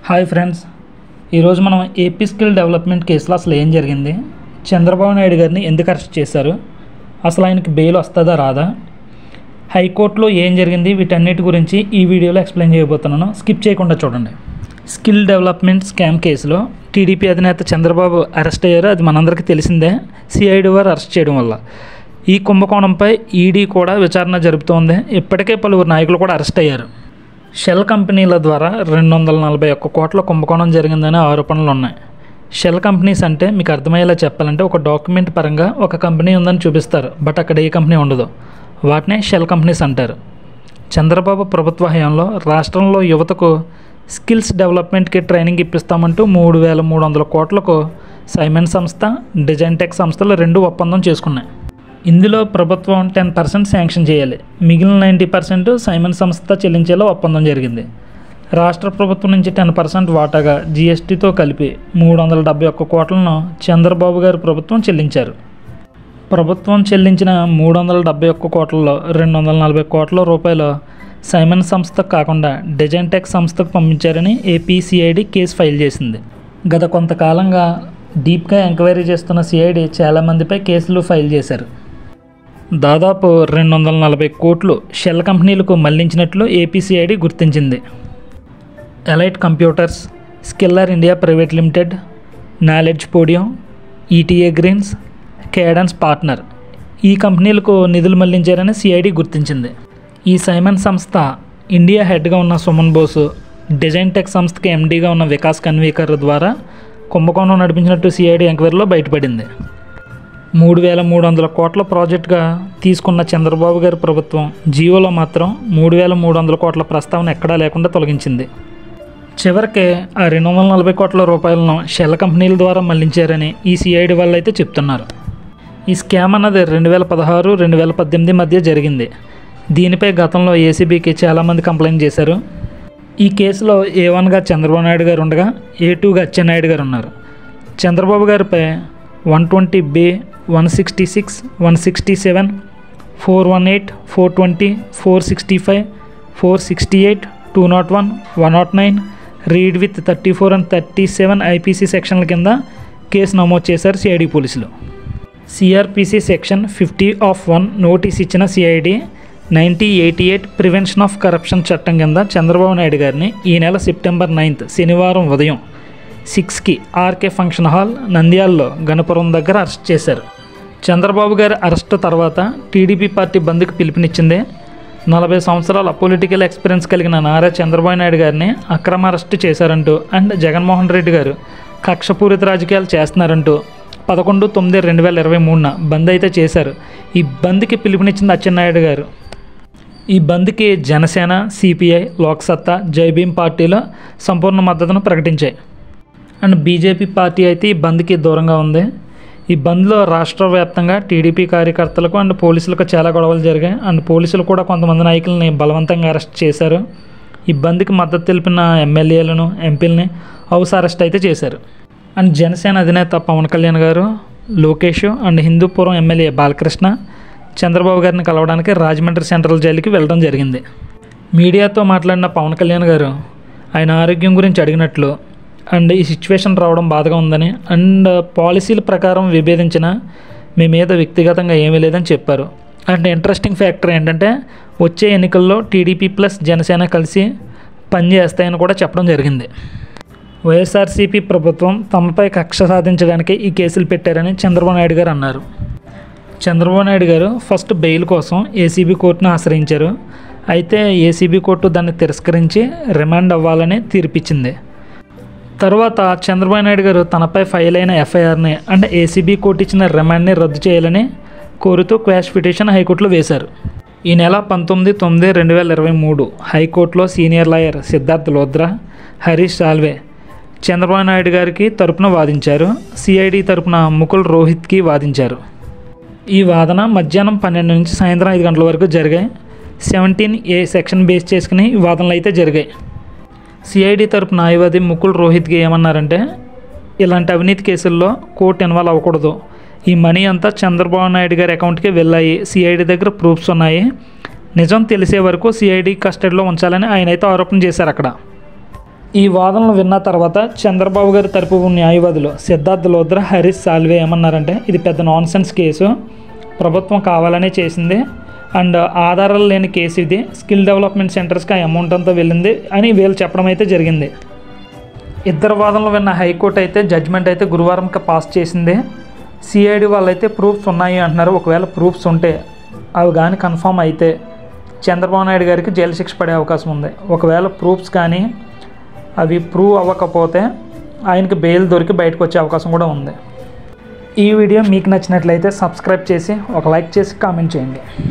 Hi friends, ఈరోజు మనం AP skill development కేసులో అసలు ఏం జరిగింది, చంద్రబాబు నాయుడు గారిని ఎందుకు అరెస్ట్ చేశారు, అసలు ఆయనకి బెయిల్ వస్తుందా రాదా, హైకోర్టులో ఏం జరిగింది, వీటన్నిటి గురించి ఈ వీడియోలో ఎక్స్ప్లెయిన్ చేయబోతున్నాను. స్కిప్ చేయకుండా చూడండి. స్కిల్ డెవలప్మెంట్ స్కామ్ కేసులో టీడీపీ అధినేత చంద్రబాబు అరెస్ట్ అయ్యారు. అది మనందరికీ తెలిసిందే, సిఐడి వారు అరెస్ట్ చేయడం వల్ల. ఈ కుంభకోణంపై ఈడీ కూడా విచారణ జరుపుతోంది. ఇప్పటికే పలువురు నాయకులు కూడా అరెస్ట్ అయ్యారు. షెల్ కంపెనీల ద్వారా 241 కోట్ల కుంభకోణం జరిగిందనే ఆరోపణలు ఉన్నాయి. షెల్ కంపెనీస్ అంటే మీకు అర్థమయ్యేలా చెప్పాలంటే ఒక డాక్యుమెంట్ పరంగా ఒక కంపెనీ ఉందని చూపిస్తారు, బట్ అక్కడ ఏ కంపెనీ ఉండదు. వాటినే షెల్ కంపెనీస్ అంటారు. చంద్రబాబు ప్రభుత్వ హయాంలో రాష్ట్రంలో యువతకు స్కిల్స్ డెవలప్మెంట్కి ట్రైనింగ్ ఇప్పిస్తామంటూ 3,300 కోట్లకు సైమన్ సంస్థ, డిజైన్ టెక్ సంస్థలు 2 ఒప్పందం చేసుకున్నాయి. ఇందులో ప్రభుత్వం 10% శాంక్షన్ చేయాలి, మిగిలిన 90% సైమన్ సంస్థ చెల్లించేలా ఒప్పందం జరిగింది. రాష్ట్ర ప్రభుత్వం నుంచి 10% వాటాగా జీఎస్టీతో కలిపి 371 కోట్లను చంద్రబాబు గారి ప్రభుత్వం చెల్లించారు. ప్రభుత్వం చెల్లించిన 371 కోట్లలో 240 కోట్ల రూపాయలు సైమన్ సంస్థకు కాకుండా డిజైన్ టెక్ సంస్థకు పంపించారని ఏపీసీఐడి కేసు ఫైల్ చేసింది. గత కొంతకాలంగా డీప్గా ఎంక్వైరీ చేస్తున్న సిఐడి చాలామందిపై కేసులు ఫైల్ చేశారు. దాదాపు 240 కోట్లు షెల్ కంపెనీలకు మళ్లించినట్లు ఏపీసీఐడి గుర్తించింది. Elite computers, skiller India private limited, knowledge podium, ETA greens, cadence partner ఈ కంపెనీలకు నిధులు మళ్లించారని సిఐడి గుర్తించింది. ఈ సైమన్ సంస్థ ఇండియా హెడ్గా ఉన్న సుమన్ బోసు, డిజైన్ టెక్ సంస్థకి ఎండీగా ఉన్న వికాస్ కన్వీకర్ ద్వారా కుంభకోణం నడిపించినట్టు సిఐడి ఎంక్వైరీలో బయటపడింది. 3,300 కోట్ల ప్రాజెక్టుగా తీసుకున్న చంద్రబాబు గారి ప్రభుత్వం జియోలో మాత్రం 3,300 కోట్ల ప్రస్తావన ఎక్కడా లేకుండా తొలగించింది. చివరికి ఆ 240 కోట్ల రూపాయలను షెల్ కంపెనీల ద్వారా మళ్లించారని ఈ సిఐడి వాళ్ళు అయితే చెప్తున్నారు. ఈ స్కామ్ అన్నది 2016, 2018 మధ్య జరిగింది. దీనిపై గతంలో ఏసీబీకి చాలామంది కంప్లైంట్ చేశారు. ఈ కేసులో A1గా చంద్రబాబు నాయుడు గారు ఉండగా A2గా అచ్చెన్నాయుడు గారు ఉన్నారు. చంద్రబాబు గారిపై 120B, 166, 167, 418, 420, 465, 468, 201, 109, read with 34 and 37 IPC సెక్షన్ల కింద కేసు నమోదు చేశారు సిఐడి పోలీసులు. సిఆర్పిసి సెక్షన్ 50(1) నోటీస్ ఇచ్చిన సిఐడి 1988 ప్రివెన్షన్ ఆఫ్ కరప్షన్ చట్టం కింద చంద్రబాబు నాయుడు గారిని ఈ నెల సెప్టెంబర్ 9 శనివారం ఉదయం 6కి ఆర్కే ఫంక్షన్ హాల్, నంద్యాలలో గణపురం దగ్గర అరెస్ట్ చేశారు. చంద్రబాబు గారి అరెస్టు తర్వాత టీడీపీ పార్టీ బంద్కి పిలుపునిచ్చింది. 40 సంవత్సరాల పొలిటికల్ ఎక్స్పీరియన్స్ కలిగిన నారా చంద్రబాబు నాయుడు గారిని అక్రమ అరెస్టు చేశారంటూ అండ్ జగన్మోహన్ రెడ్డి గారు కక్షపూరిత రాజకీయాలు చేస్తున్నారంటూ 11/9/2023 బంద్ అయితే చేశారు. ఈ బంద్కి పిలుపునిచ్చింది అచ్చెన్నాయుడు గారు. ఈ బంద్కి జనసేన, సిపిఐ, లోక్సత్తా, జైభీం పార్టీలు సంపూర్ణ మద్దతును ప్రకటించాయి. అండ్ బీజేపీ పార్టీ అయితే ఈ బంద్కి దూరంగా ఉంది. ఈ బంద్లో రాష్ట్ర వ్యాప్తంగా టీడీపీ కార్యకర్తలకు అండ్ పోలీసులకు చాలా గొడవలు జరిగాయి. అండ్ పోలీసులు కూడా కొంతమంది నాయకులని బలవంతంగా అరెస్ట్ చేశారు. ఈ బంద్కి మద్దతు తెలిపిన ఎమ్మెల్యేలను, ఎంపీలని హౌస్ అరెస్ట్ అయితే చేశారు. అండ్ జనసేన అధినేత పవన్ కళ్యాణ్ గారు, లోకేష్ అండ్ హిందూపురం ఎమ్మెల్యే బాలకృష్ణ చంద్రబాబు గారిని కలవడానికి రాజమండ్రి సెంట్రల్ జైలుకి వెళ్ళడం జరిగింది. మీడియాతో మాట్లాడిన పవన్ కళ్యాణ్ గారు ఆయన ఆరోగ్యం గురించి అడిగినట్లు అండ్ ఈ సిచ్యువేషన్ రావడం బాధగా ఉందని అండ్ పాలసీల ప్రకారం విభేదించిన మీ మీద వ్యక్తిగతంగా ఏమీ లేదని చెప్పారు. అండ్ ఇంట్రెస్టింగ్ ఫ్యాక్టర్ ఏంటంటే వచ్చే ఎన్నికల్లో టీడీపీ ప్లస్ జనసేన కలిసి పనిచేస్తాయని కూడా చెప్పడం జరిగింది. వైఎస్ఆర్సీపీ ప్రభుత్వం తమపై కక్ష సాధించడానికి ఈ కేసులు పెట్టారని చంద్రబాబు నాయుడు గారు అన్నారు. చంద్రబాబు నాయుడు గారు ఫస్ట్ బెయిల్ కోసం ఏసీబీ కోర్టును ఆశ్రయించారు. అయితే ఏసీబీ కోర్టు దాన్ని తిరస్కరించి రిమాండ్ అవ్వాలని తీర్పిచ్చింది. తర్వాత చంద్రబాబు నాయుడు గారు తనపై ఫైల్ అయిన ఎఫ్ఐఆర్ని అండ్ ఏసీబీ కోర్టు ఇచ్చిన రిమాండ్ని రద్దు చేయాలని కోరుతూ క్వాష్ పిటిషన్ హైకోర్టులో వేశారు. ఈ నెల 19/9/2023 హైకోర్టులో సీనియర్ లాయర్ సిద్ధార్థ్ లోద్రా, హరీష్ సాల్వే చంద్రబాబు నాయుడు గారికి తరపున వాదించారు. సిఐడి తరపున ముకుల్ రోహిత్కి వాదించారు. ఈ వాదన మధ్యాహ్నం 12 నుంచి సాయంత్రం 5 గంటల వరకు జరిగాయి. 17A సెక్షన్ బేస్ చేసుకుని ఈ వాదనలు అయితే జరిగాయి. సిఐడి తరపు న్యాయవాది ముకుల్ రోహిత్కి ఏమన్నారంటే, ఇలాంటి అవినీతి కేసుల్లో కోర్టు ఇన్వాల్వ్ అవ్వకూడదు. ఈ మనీ అంతా చంద్రబాబు నాయుడు గారి అకౌంట్కి వెళ్ళాయి. సిఐడి దగ్గర ప్రూఫ్స్ ఉన్నాయి. నిజం తెలిసే వరకు సిఐడి కస్టడీలో ఉంచాలని ఆయన అయితే ఆరోపణ చేశారు అక్కడ. ఈ వాదనలు విన్న తర్వాత చంద్రబాబు గారి తరపు న్యాయవాదులు సిద్ధార్థ్ లోద్రా, హరీష్ సాల్వే ఏమన్నారంటే ఇది పెద్ద నాన్సెన్స్ కేసు, ప్రభుత్వం కావాలనే చేసింది అండ్ ఆధారాలు లేని కేసు ఇది, స్కిల్ డెవలప్మెంట్ సెంటర్స్కి ఆ అమౌంట్ అంతా వెళ్ళింది అని వీళ్ళు చెప్పడం అయితే జరిగింది. ఇద్దరు వాదనలు విన్న హైకోర్టు అయితే జడ్జిమెంట్ అయితే గురువారంకి పాస్ చేసింది. సిఐడి వాళ్ళైతే ప్రూఫ్స్ ఉన్నాయి అంటున్నారు. ఒకవేళ ప్రూఫ్స్ ఉంటే అవి కానీ కన్ఫర్మ్ అయితే చంద్రబాబు నాయుడు గారికి జైలు శిక్ష పడే అవకాశం ఉంది. ఒకవేళ ప్రూఫ్స్ కానీ అవి ప్రూవ్ అవ్వకపోతే ఆయనకి బెయిల్ దొరికి బయటకు వచ్చే అవకాశం కూడా ఉంది. ఈ వీడియో మీకు నచ్చినట్లయితే సబ్స్క్రైబ్ చేసి ఒక లైక్ చేసి కామెంట్ చేయండి.